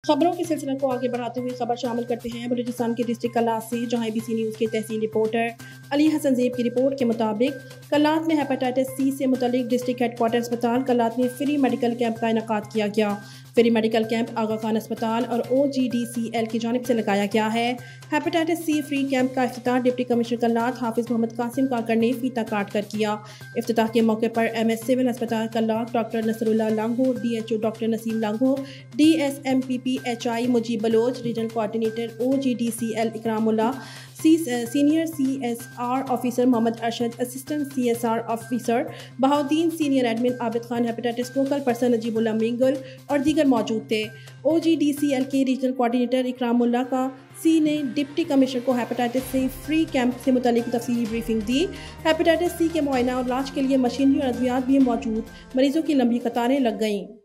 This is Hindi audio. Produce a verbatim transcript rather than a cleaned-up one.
खबरों के सिलसिले को आगे बढ़ाते हुए खबर शामिल करते हैं बलूचिस्तान के डिस्ट्रिक्ट कल्लात से, जहां एबीसी न्यूज़ के तहसील रिपोर्टर अली हसन ज़ेब की रिपोर्ट के मुताबिक कल्लात में हेपेटाइटिस सी से मुतल्लिक डिस्ट्रिक्ट हेडक्वार्टर अस्पताल कल्लात में फ्री मेडिकल कैंप का इनेकाद किया गया। Free medical camp Aga Khan अस्पताल और ओ जी डी सी एल की जानिब से लगाया गया है। हेपेटाइटिस सी फ्री कैंप का इफ्तिताह डिप्टी कमिश्नर कल्लात हाफिज मोहम्मद कासिम काकर ने फीता काट कर किया। इफ्तिताह के मौके पर एम एस सिविल अस्पताल Kalat doctor Nasrullah Langho, D H O doctor Naseem Langho, D S M P P H I Mujeeb Baloch, regional coordinator O G D C L Ikramullah, C senior C S R officer Mohammad Arshad, assistant C S R officer Bahauddin, senior admin Abid Khan, hepatitis focal person Najibullah Mengal और दीगर मौजूद थे। O G D C L के रीजनल कोऑर्डिनेटर इकरामुल्लाह का सी ने डिप्टी कमिश्नर को हेपेटाइटिस से फ्री कैंप से मुतालिक तफसीली ब्रीफिंग दी। हेपेटाइटिस सी के मुआयना और इलाज के लिए मशीनरी और अद्वियात भी मौजूद, मरीजों की लंबी कतारें लग गईं।